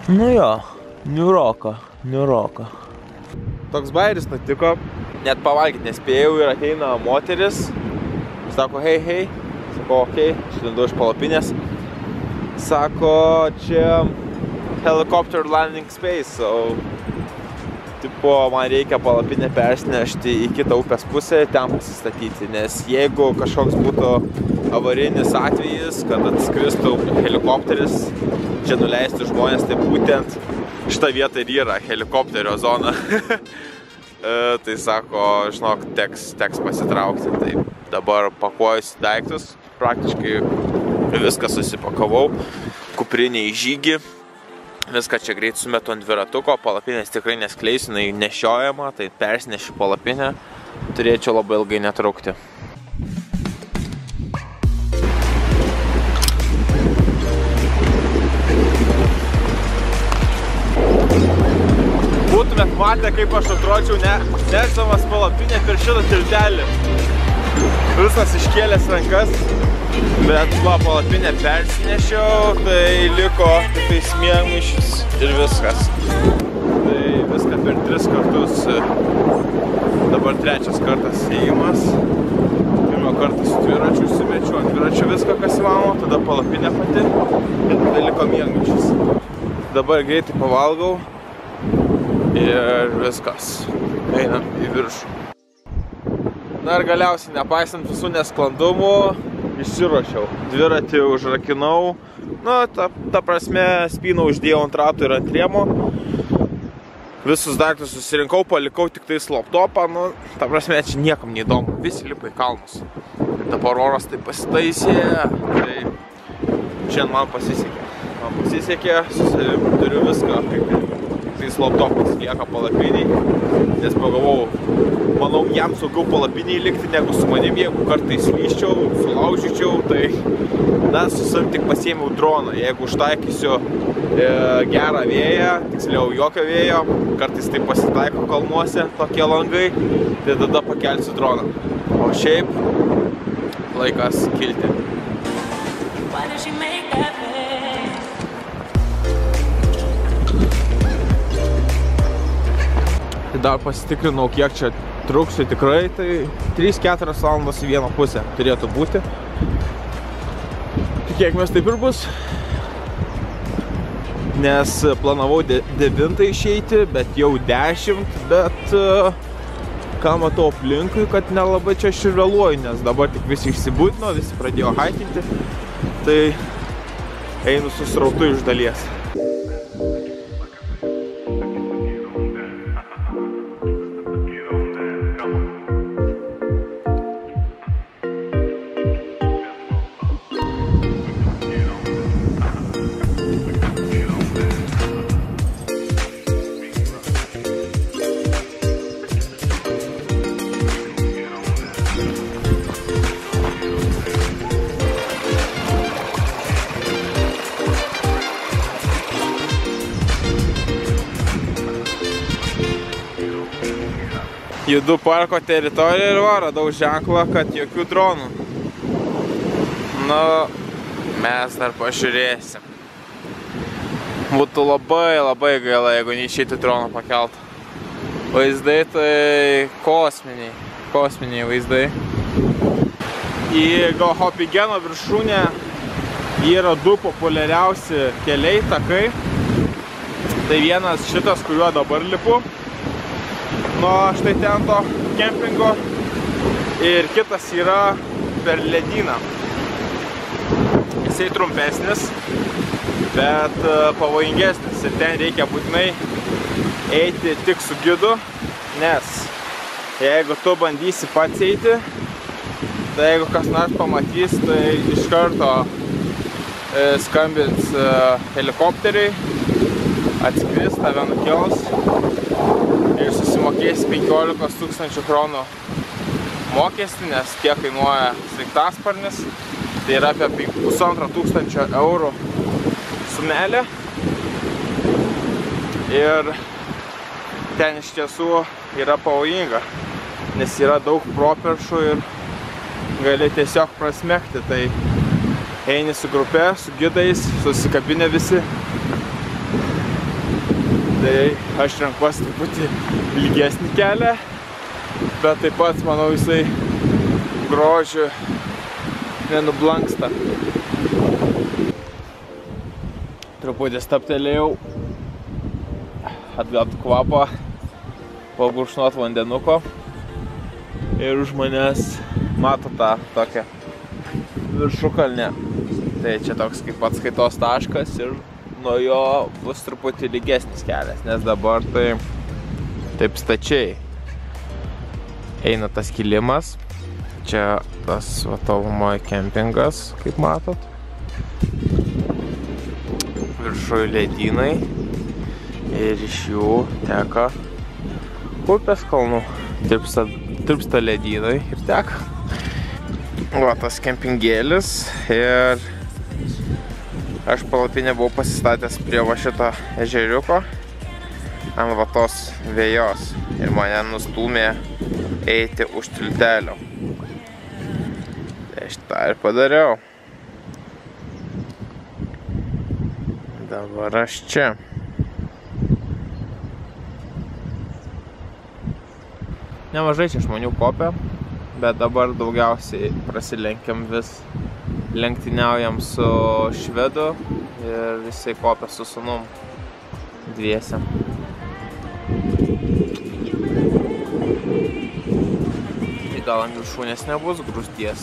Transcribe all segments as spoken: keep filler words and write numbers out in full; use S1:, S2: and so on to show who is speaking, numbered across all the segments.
S1: Nu jo, niuroka, niuroka.
S2: Toks bairis nutiko, net pavalgyti nespėjau ir ateina moteris. Sako, hei, hei. Sako, okei, okay. Išlindu iš palapinės. Sako, čia helicopter landing space, so tipo, man reikia palapinę persinešti į kitą upės pusę, ten pasistatyti, nes jeigu kažkoks būtų avarinis atvejis, kad atskristų helikopteris, čia nuleistų žmonės, tai būtent šitą vietą ir yra helikopterio zona. Tai sako, žinok, teks, teks pasitraukti. Tai dabar pakuojusi daiktus, praktiškai viską susipakavau, kuprinė į žygį. Viską čia greit sumetu ant dviratuko, palapinės tikrai neskleisiu, jinai nešiojama, tai persinešiu palapinę, turėčiau labai ilgai netraukti. Būtumėt matę, kaip aš atrodžiau ne, nešdamas palapinę per šitą tiltelį. Visas iškėlęs rankas, bet va, palapinę persinešiau, tai liko tik tai smiegmaišis ir viskas. Tai viską per tris kartus, dabar trečias kartas ėjimas. Pirmą kartą su dviračiu užsimečiu ant dviračio viską, kas įmanoma, tada palapinė pati ir tada liko miegmaišis. Dabar greitai pavalgau ir viskas, einam į viršų. Na ir galiausiai, nepaisant visų nesklandumų, išsiruošiau. Dviratį užrakinau, nu, ta, ta prasme, spyną uždėjau ant ratų ir ant rėmo. Visus daiktus susirinkau, palikau tik tai laptopą, nu, ta prasme, čia niekam neįdomu, visi lipa į kalnus. Ir dabar oras tai pasitaisė, tai šiandien man pasisekė. Man pasisekė, turiu viską, kaip tais laptopas lieka palapiniai, nes pagalvojau, manau, jam saugiau palapiniai likti negu su manim, jeigu kartais lyščiau, sulaužyčiau, tai na, su savim tik pasiėmiau droną, jeigu užtaikysiu e, gerą vėją, tiksliau jokio vėjo, kartais tai pasitaiko kalnuose tokie langai, tai tada pakelsiu droną, o šiaip laikas kilti. Dar pasitikrinau, kiek čia truksiu tikrai, tai trys keturios valandos į vieną pusę turėtų būti. Tikėkimės taip ir bus. Nes planavau devintą išeiti, bet jau dešimt, bet ką matau aplinkui, kad nelabai čia aš ir vėluoju, nes dabar tik visi išsibūtino, visi pradėjo haikinti, tai einu su srautu iš dalies. Judu parko teritoriją ir va, radau ženklą, kad jokių dronų. Na, mes dar pažiūrėsim. Būtų labai, labai gaila, jeigu neišeitų droną pakelt. Vaizdai tai kosminiai, kosminiai vaizdai. Į Galhopigeno viršūnę yra du populiariausi keliai, takai. Tai vienas šitas, kuriuo dabar lipu, nuo štai ten to kempingo, ir kitas yra per ledyną. Jisai trumpesnis, bet pavojingesnis ir ten reikia būtinai eiti tik su gidu, nes jeigu tu bandysi pats eiti, tai jeigu kas nors pamatys, tai iš karto skambins helikopteriai, atskris, tave nukels ir susimokės penkiolikos tūkstančių kronų mokestį, nes tiek kainuoja sraigtasparnis, tai yra apie pusantro tūkstančio eurų sumelė. Ir ten iš tiesų yra pavojinga, nes yra daug properšų ir gali tiesiog prasmegti. Tai eini su grupe, su gidais, susikabinę visi Tai aš renkuosi truputį ilgesnį kelią, bet taip pat, manau, jisai grožiu nenublanksta. Truputį stabtelėjau, atgaut kvapą, pagurkšnot vandenuko ir už manęs mato tą tokią viršukalnę. Tai čia toks kaip atskaitos taškas ir nuo jo bus truputį lygesnis kelias, nes dabar tai taip stačiai eina tas kilimas. Čia tas vatovumoje kempingas, kaip matot. Viršuje ledynai ir iš jų teka upės kalnų. Tirpsta, tirpsta ledynai ir teka. Va, tas kempingėlis ir aš palapinę buvau pasistatęs prie va šito ežeriuko ant va tos vėjos ir mane nustūmė eiti už tiltelio. Tai aš tą ir padariau. Dabar aš čia. Nemažai čia žmonių kopia, bet dabar daugiausiai prasilenkiam vis. Lenktyniaujam su švedu ir jisai kopia su sūnum dviesiam. Tai gal ant viršūnės nebus grūsties.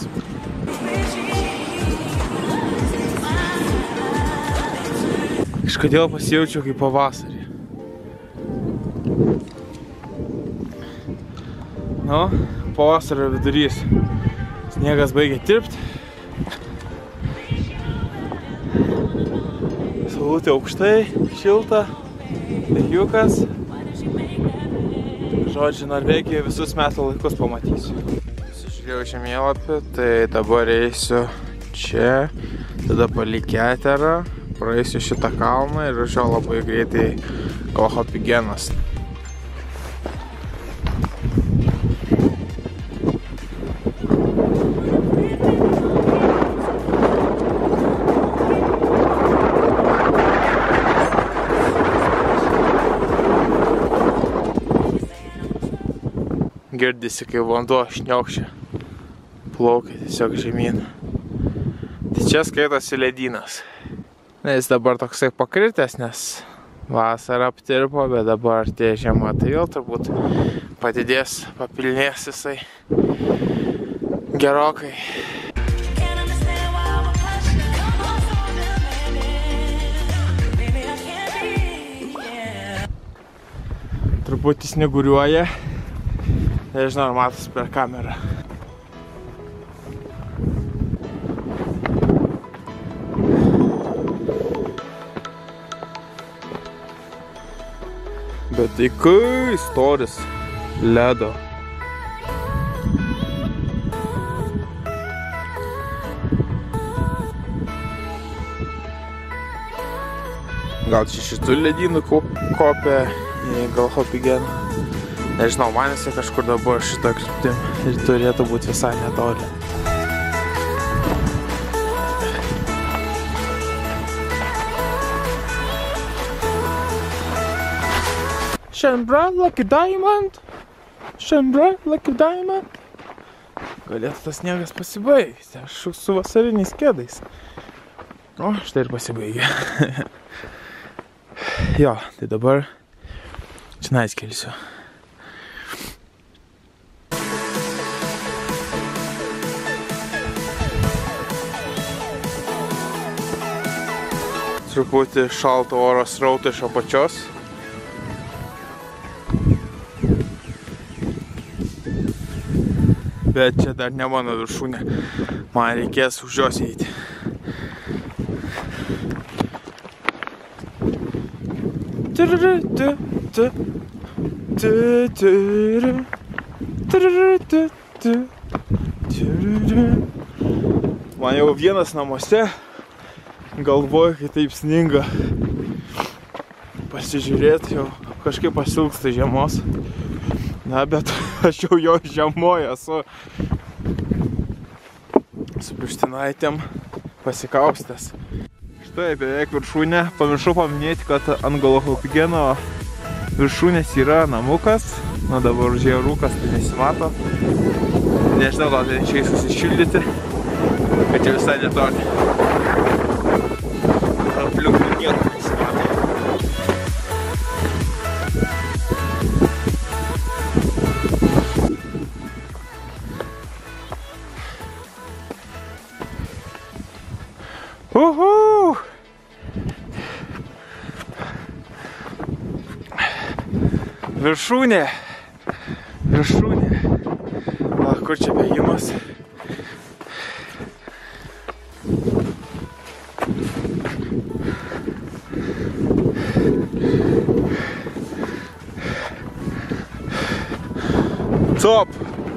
S2: Kažkodėl pasijaučiau kaip pavasarį. Nu, pavasario vidurys. Sniegas baigia tirpti. Saulutė aukštai, šilta, dagiukas. Žodžiu, Norvegijoje visus metų laikus pamatysiu. Sužiūrėjau žemėlapį, tai dabar eisiu čia, tada palei Keterą, praeisiu šitą kalną ir važiuoju labai greitai Galhopigenas. Girdisi, kai vanduo šniokščia, plaukia tiesiog žemyn. Tai čia skaitosi ledynas. Jis dabar toksai pakritęs, nes vasarą aptirpo, bet dabar tie žiema, tai vėl turbūt padidės, papilnės jisai gerokai. Truputį sneguriuoja. Nežinau, ar matos per kamerą. Bet tai kai storis ledo. Gal čia šitų ledynų kopia į Galhopigeną. Nežinau, man jisai kažkur dabar šitą kryptim ir turėtų būti visai netoli. Shine bright like a diamond. Shine bright like a diamond. Galėtų tas sniegas pasibaigti. Aš su vasariniais kedais. O, štai ir pasibaigė. Jo, tai dabar čia naiskelsiu. Truputį šalto oro srauto iš apačios. Bet čia dar ne mano viršūnė. Man reikės už jos eiti. Man jau vienas namuose. Galvoju, kai taip sninga, pasižiūrėti jau kažkaip pasilgsta žiemos. Na, bet aš jau jo žiemoju esu su pirštinaitėm pasikaustęs. Štai beveik viršūnė. Pamiršau paminėti, kad ant Galhopigeno viršūnės yra namukas, nu dabar užėjo rūkas, tai nesimato. Nežinau, gal ten išeis susišildyti, bet čia visai netoli. Aplinkui nieko nesimato. Uhu! Viršūnė. Viršūnė. O, kur čia bėgimas? Top!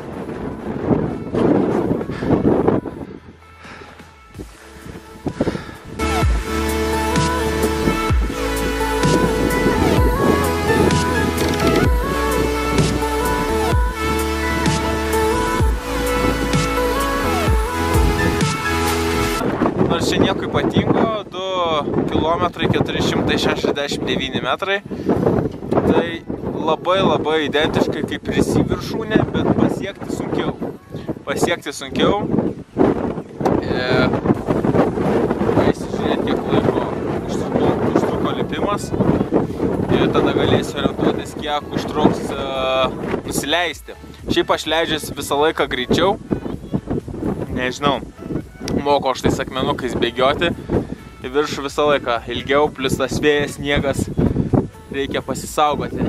S2: Nors čia nieko ypatingo, du kilometrai keturi šimtai šešiasdešimt devyni metrai. Tai labai labai identiškai kaip Risi viršūnė, bet pasiekti sunkiau. Pasiekti sunkiau. E, Paisižiūrėti, kiek laiko užtruko, užtruko lipimas. Ir tada galėsiu orientuotis, kiek užtruks e, nusileisti. Šiaip aš leidžiuosi visą laiką greičiau. Nežinau. Moko aš tais akmenukais bėgioti į viršų visą laiką ilgiau, plus tas vėjas, sniegas, reikia pasisaugoti.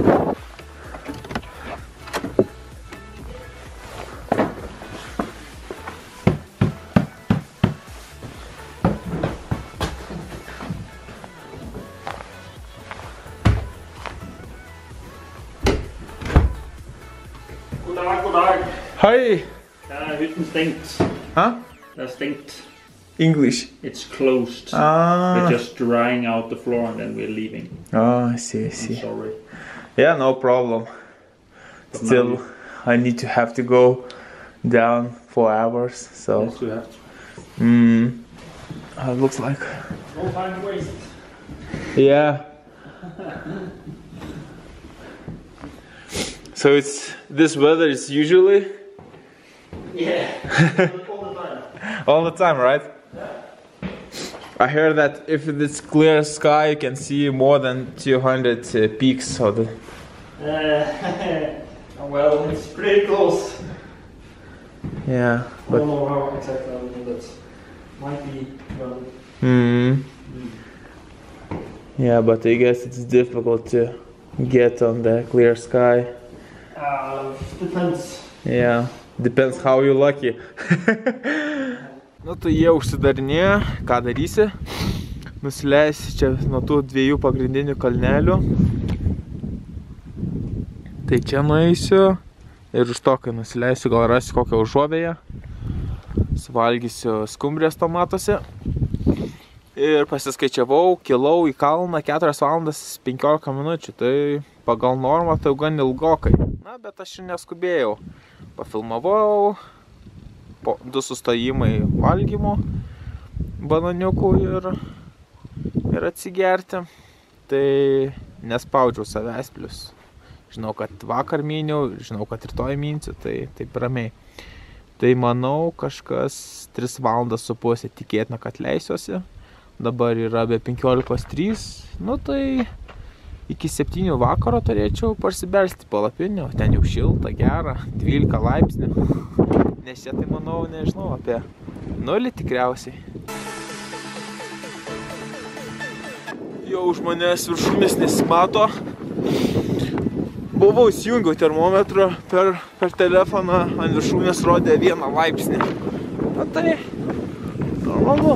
S3: Goddag, goddag.
S2: Hej!
S3: Der er hytten stængt.
S2: Hæ?
S3: Der er stængt.
S2: English.
S3: It's closed.
S2: Ah.
S3: We're just drying out the floor and then we're leaving.
S2: Oh, I see, I see.
S3: I'm sorry.
S2: Yeah, no problem.
S3: But
S2: Still,
S3: now
S2: I need to have to go down four hours, so.
S3: Yes, you have to.
S2: Hmm. It looks like.
S3: No time to waste.
S2: Yeah. So it's this weather is usually
S3: Yeah. All the time.
S2: all the time, right?
S3: Yeah.
S2: I heard that if it's clear sky, you can see more than two hundred uh, peaks. Of the...
S3: Uh, well, it's pretty close.
S2: Yeah,
S3: I
S2: but
S3: don't know how exactly, I mean, that might be well.
S2: hmm.
S3: Mm.
S2: Yeah, but I guess it's difficult to get on the clear sky.
S3: Uh, depends.
S2: Yeah, depends how you lucky. Nu tai jie užsidarinėja, ką darysi? Nusileisi čia nuo tų dviejų pagrindinių kalnelių. Tai čia nueisiu ir už to, kai nusileisiu, gal rasiu kokią užuovėją. Suvalgysiu skumbrės tomatuose. Ir pasiskaičiavau, kilau į kalną keturias valandas penkiolika minučių. Tai pagal normą tai gan ilgokai. Na, bet aš ir neskubėjau. Pafilmavau, po du sustojimai valgymo, bananiukų ir, ir atsigerti. Tai nespaudžiau savęs plius. Žinau, kad vakar myniau, žinau, kad rytoj minsiu, tai taip ramiai. Tai manau, kažkas tris valandas su pusė tikėtina, kad leisiuosi. Dabar yra be penkiolikos trys, nu tai iki septynių vakaro turėčiau parsibelsti palapinę, ten jau šilta, gera, dvylika laipsnių. Nes čia tai manau, nežinau, apie nulį tikriausiai. Jau už manęs viršūnės nesimato. Buvau įsijungiau termometrą per, per telefoną, ant viršūnės rodė vieną laipsnį. Na tai normalu.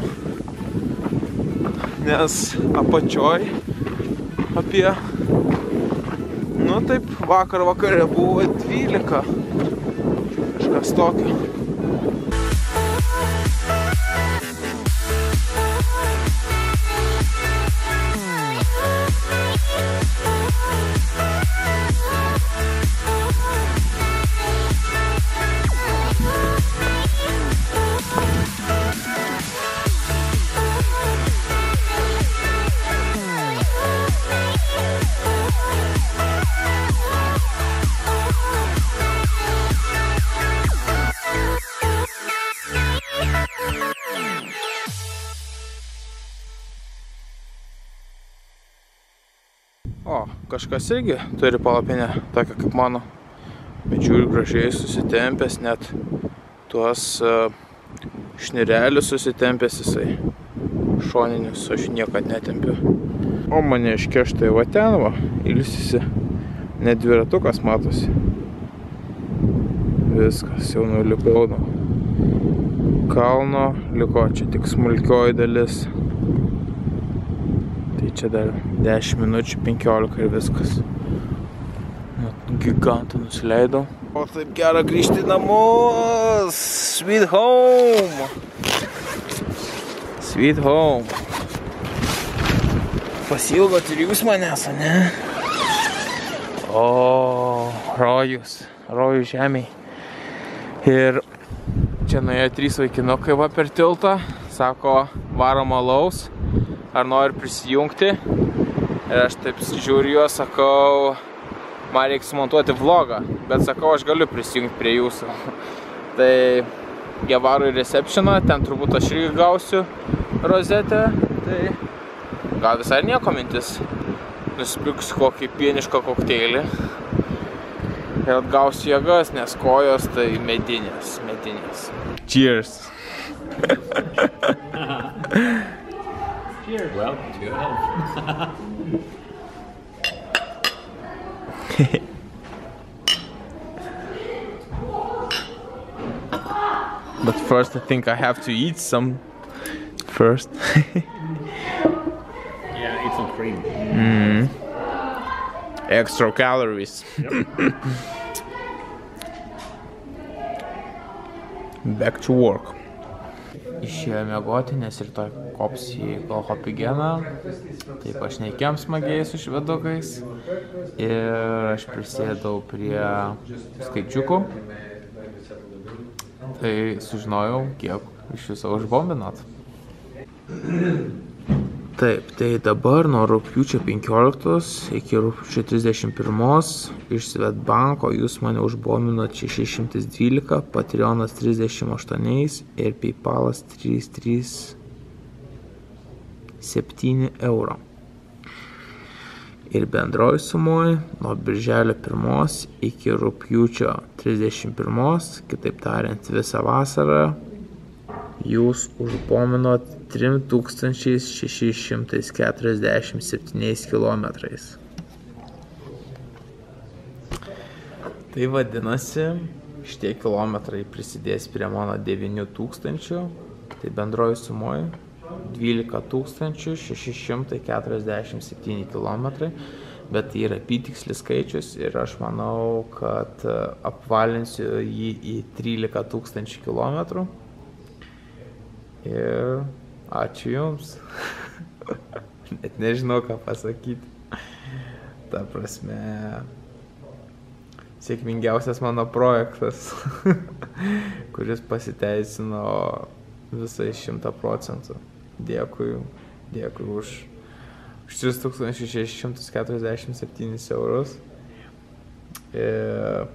S2: Nes apačioj apie, nu taip, vakar vakare buvo dvylika, kažkas tokio. kažkas irgi turi palapinę, tokią kaip mano. Bet žiūri gražiai susitempęs, net tuos uh, šnirelius susitempęs jisai. Šoninius aš niekad netempiu. O mane iškeštai va ten va, ilsisi. Net dviratukas matosi. Viskas, jau nulipau nuo kalno, liko čia tik smulkioji dalis. Tai čia dar dešimt minučių, penkiolika ir viskas. Gigantą nusileidau. O taip gera grįžti į namus. Sweet home. Sweet home. Pasilgot ir jūs manęs, ne? O, rojus. Rojus žemėj. Ir čia nuėjo trys vaikinukai va per tiltą. Sako, varom alaus. Ar nori prisijungti? Ir aš taip žiūriu juos, sakau, man reikia sumontuoti vlogą. Bet sakau, aš galiu prisijungti prie jūsų. Tai jie varo į receptioną, ten turbūt aš irgi gausiu rozetę. Tai gal visai nieko mintis. Nusipirksiu kokį pienišką kokteilį. Ir atgausiu jėgas, nes kojos tai medinės, medinės. Cheers!
S4: Cheers. Well, to your health.
S2: But first I think I have to eat some first.
S4: Yeah, eat some cream.
S2: Mm. Extra calories.
S4: Yep.
S2: Back to work. Išėjo miegoti, nes ir to kops į Kolchopigeną. Taip aš neikėm smagiai su švedukais. Ir aš prisėdau prie skaičiukų. Tai sužinojau, kiek iš viso užbombinot. Taip, tai dabar nuo rugpjūčio penkioliktos iki rugpjūčio trisdešimt pirmos iš Svetbanko jūs mane užbombinot šeši šimtai dvylika, Patreonas trisdešimt aštuoni ir Paypalas trys trys septyni euro. Ir bendroji sumoji nuo birželio pirmos iki rugpjūčio trisdešimt pirmos, kitaip tariant visą vasarą, jūs užbombinot tris tūkstančius šešis šimtus keturiasdešimt septyniais kilometrais. Tai vadinasi, šitie kilometrai prisidės prie mano devynių tūkstančių, tai bendroji sumoji dvylika tūkstančių šeši šimtai keturiasdešimt septyni kilometrai, bet tai yra apytikslis skaičius ir aš manau, kad apvalinsiu jį į trylika tūkstančių kilometrų. Ir ačiū jums. Net nežinau, ką pasakyti. Ta prasme, sėkmingiausias mano projektas, kuris pasiteisino visai šimtą procentų. Dėkui, dėkui už, už tris tūkstančius šešis šimtus keturiasdešimt septynis eurus. Ir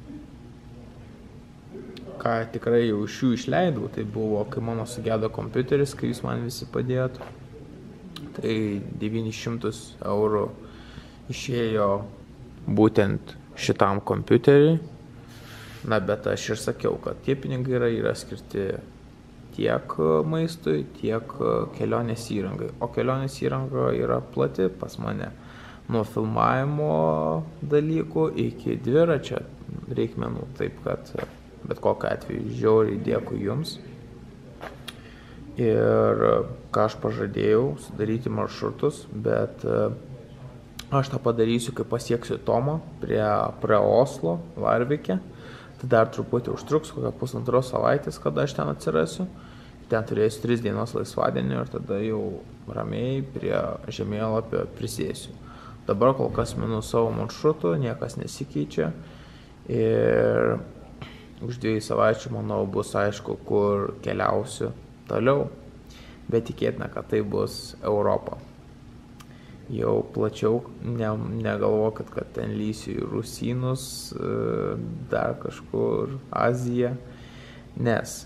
S2: ką tikrai jau iš jų išleidau, tai buvo, kai mano sugedo kompiuteris, kai jūs man visi padėjot. Tai devynis šimtus eurų išėjo būtent šitam kompiuteriui. Na, bet aš ir sakiau, kad tie pinigai yra, yra skirti tiek maistui, tiek kelionės įrangai. O kelionės įranga yra plati pas mane. Nuo filmavimo dalykų iki dviračio reikmenų. Taip, kad bet kokiu atveju žiauriai dėkui jums. Ir ką aš pažadėjau, sudaryti maršrutus, bet aš tą padarysiu, kai pasieksiu Tomą prie, prie Oslo, Larvike. Tai dar truputį užtruks, kokią pusantros savaitės, kada aš ten atsirasiu. Ten turėsiu tris dienos laisvadienį ir tada jau ramiai prie žemėlapio prisėsiu. Dabar kol kas minu savo maršrutų, niekas nesikeičia. Ir už dviejų savaičių, manau, bus aišku, kur keliausiu toliau. Bet tikėtina, kad tai bus Europa. Jau plačiau ne, negalvokit, kad ten lysiu į Rusynus, dar kažkur Aziją. Nes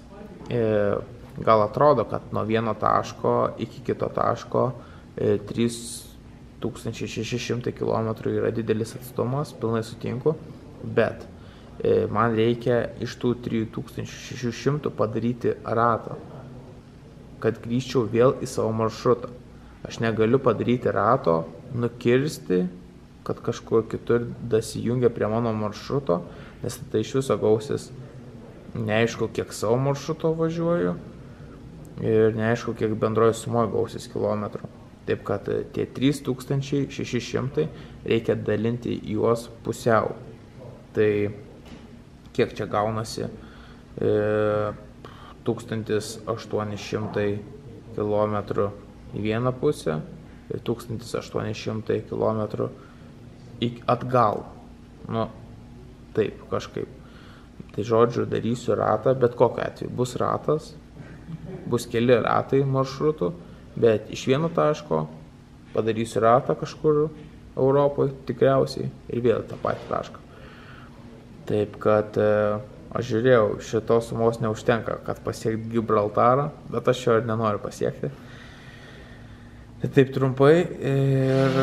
S2: gal atrodo, kad nuo vieno taško iki kito taško trys
S5: tūkstantis šeši šimtai kilometrų yra didelis atstumas, pilnai sutinku, bet e, man reikia iš tų trijų tūkstančių šešių šimtų padaryti ratą, kad grįžčiau vėl į savo maršrutą. Aš negaliu padaryti rato, nukirsti, kad kažkur kitur dasijungia prie mano maršruto, nes tai iš viso gausis neaišku, kiek savo maršruto važiuoju ir neaišku, kiek bendroji sumoje gausis kilometrų. Taip kad tie trys tūkstančiai šeši šimtai reikia dalinti juos pusiau. Tai kiek čia gaunasi? E, tūkstantis aštuoni šimtai kilometrų į vieną pusę ir tūkstantis aštuoni šimtai kilometrų atgal. Nu, taip, kažkaip. Tai žodžiu, darysiu ratą, bet kokiu atveju bus ratas, bus keli ratai maršrutų, bet iš vieno taško padarysiu ratą kažkur Europoje tikriausiai ir vėl tą patį tašką. Taip kad e, aš žiūrėjau, šitos sumos neužtenka, kad pasiekti Gibraltarą, bet aš jo ir nenoriu pasiekti. Tai taip trumpai ir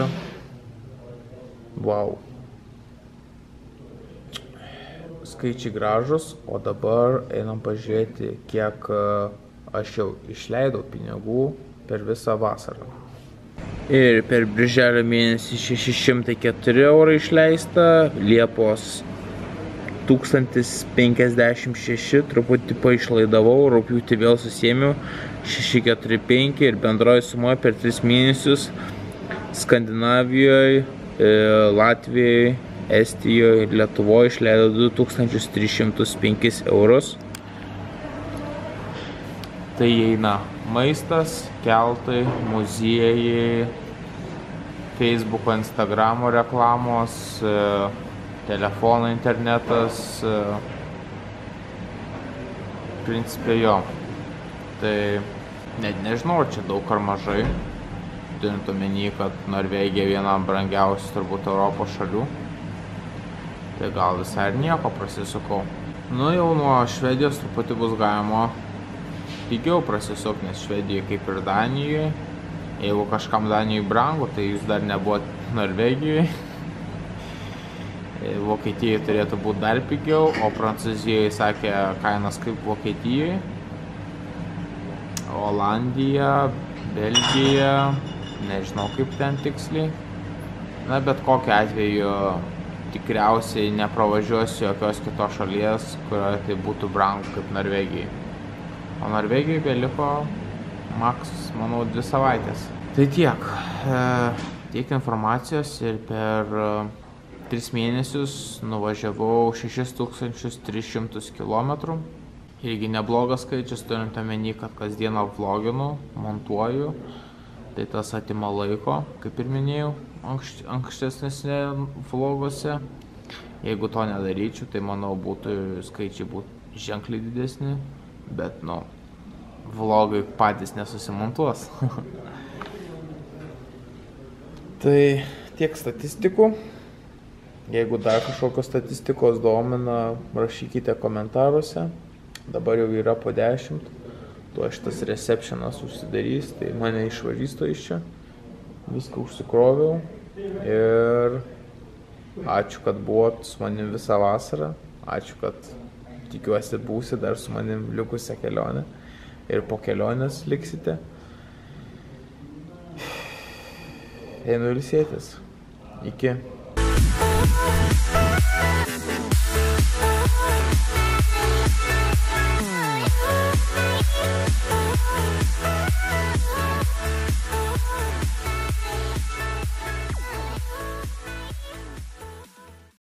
S5: wow. Skaičiai gražus, o dabar einam pažiūrėti, kiek aš jau išleidau pinigų per visą vasarą. Ir per birželio mėnesį šeši šimtai keturi eurai išleista, Liepos tūkstantis penkiasdešimt šeši, truputį paišlaidavau, rugpjūtį vėl susėmiau šeši keturi penki ir bendroji suma per tris mėnesius Skandinavijoje, Latvijoje, Estijoje ir Lietuvoje išleido du tūkstančius tris šimtus penkis eurus. Tai eina maistas, keltai, muziejai, Facebooko, Instagramo reklamos, telefono internetas, principė jo. Tai net nežinau, čia daug ar mažai, turint omeny, kad Norvegija viena brangiausių turbūt Europos šalių. Tai gal visai ir nieko prasisukau. Nu jau nuo Švedijos truputį bus galima pigiau prasisuk, nes Švedijoje kaip ir Danijoje. Jeigu kažkam Danijoje brangu, tai jūs dar nebuvot Norvegijoje. Vokietijoje turėtų būti dar pigiau, o Prancūzijoje sakė kainas kaip Vokietijoje. Olandija, Belgija, nežinau kaip ten tiksliai. Na, bet kokiu atveju tikriausiai nepravažiuosiu jokios kitos šalies, kurioje tai būtų brangu kaip Norvegijai. O Norvegijai beliko maks, manau, dvi savaitės. Tai tiek. E, tiek informacijos ir per e, tris mėnesius nuvažiavau šešis tūkstančius tris šimtus kilometrų. Irgi neblogas skaičius, turint omeny, kad kasdieną vloginu, montuoju. Tai tas atima laiko, kaip ir minėjau, ankš, ankštesnėse vloguose. Jeigu to nedaryčiau, tai manau, būtų skaičiai būtų ženkliai didesni. Bet, nu, vlogai patys nesusimontuos. Tai tiek statistikų. Jeigu dar kažkokios statistikos domina, rašykite komentaruose. Dabar jau yra po dešimt. Tuo šitas receptionas užsidarys, tai mane išvarysto iš čia. Viską užsikroviau. Ir ačiū, kad buvot su manim visą vasarą. Ačiū, kad tikiuosi būsi dar su manim likusią kelionę ir po kelionės liksite. Einu ilsėtis. Iki.
S6: We'll be right back.